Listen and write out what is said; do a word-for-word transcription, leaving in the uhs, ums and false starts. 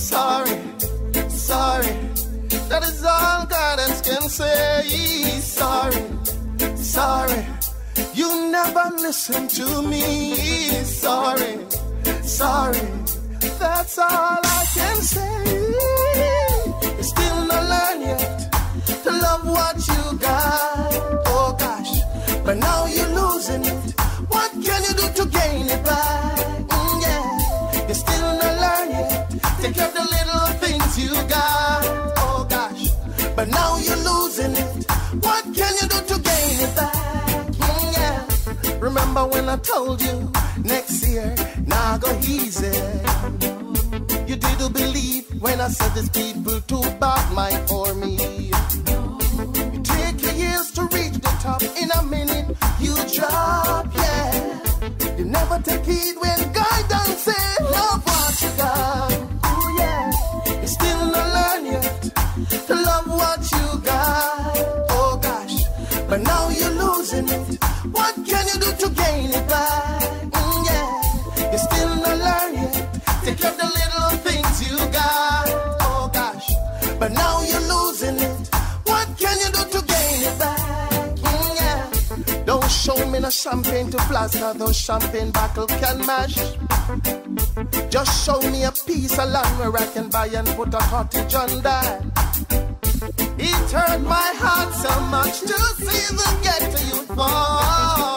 sorry, sorry. That is all guidance can say. Sorry, sorry. You never listen to me. Sorry, sorry. That's all I can say. You still not learn yet to love what you got. Oh gosh, but now you're losing it. What can you do to gain it back? Mm, yeah, you still not learn yet. Take care of the little things you got. Oh gosh, but now you're losing it. What can you do to gain it back? Mm, yeah. Remember when I told you next year, now go easy. You didn't believe when I said these people too bad mind for me. You take your years to reach the top. In a minute you drop, yeah. You never take heed when guidance say love what you got. Oh yeah, you still not learn yet to love what you got. Oh gosh, but now you're losing it. What can you do to gain it back? Mm, yeah, you still not learn yet. Take care of the little things you got. Oh gosh, but now you're losing it. What can you do to gain it back? Mm, yeah. Don't show me no champagne to plaster those champagne bottle can mash. Just show me a piece of land where I can buy and put a cottage on that. It hurt my heart so much to see them get to you fall.